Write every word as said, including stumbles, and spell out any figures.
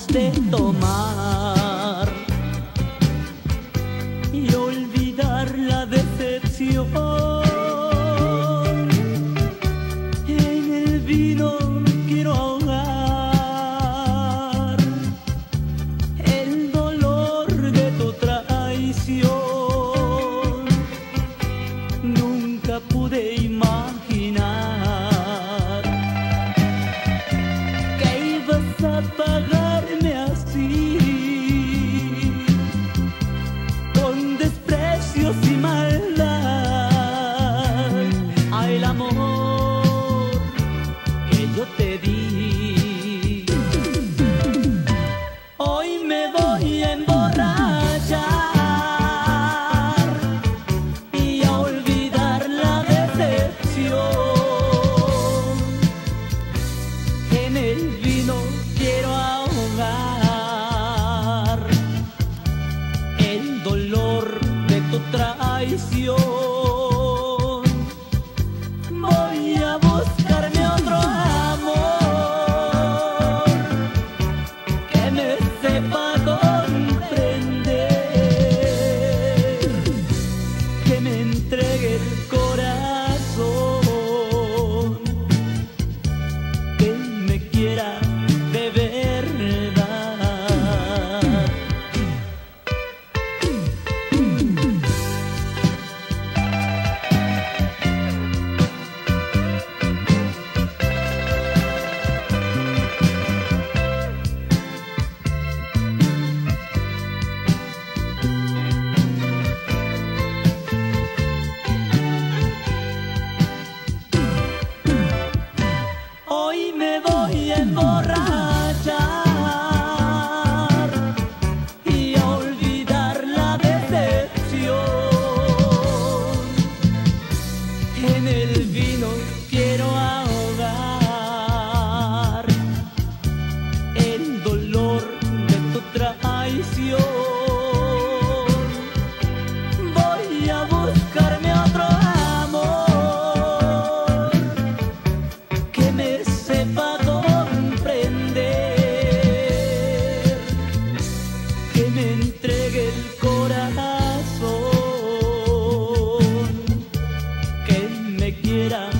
ganas de tomar y olvidar la decepción. En el vino quiero ahogar el dolor de tu traición. Nunca pude imaginar que ibas a pagarme así, con desprecios y maldad, al amor que yo te di. Hoy me voy a emborrachar y a olvidar la decepción. En el vino quiero ahogar el dolor de tu traición. Voy a buscarme otro amor que me sepa comprender, que me entregue el corazón, que me quiera de verdad. Hoy me voy a emborrachar y a olvidar la decepción. En el vino quiero ahogar el dolor de tu traición. Voy a buscarme otro amor que me sepa comprender, que me entregue el corazón, que me quiera